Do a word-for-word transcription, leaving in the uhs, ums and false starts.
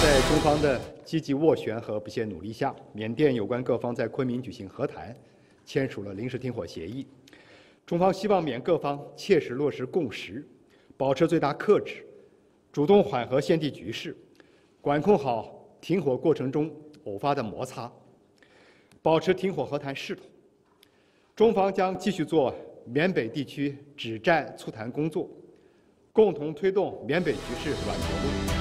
在中方的积极斡旋和不懈努力下，缅甸有关各方在昆明举行和谈，签署了临时停火协议。中方希望缅各方切实落实共识，保持最大克制，主动缓和现地局势，管控好停火过程中偶发的摩擦，保持停火和谈势头。中方将继续做缅北地区止战促谈工作，共同推动缅北局势软着陆。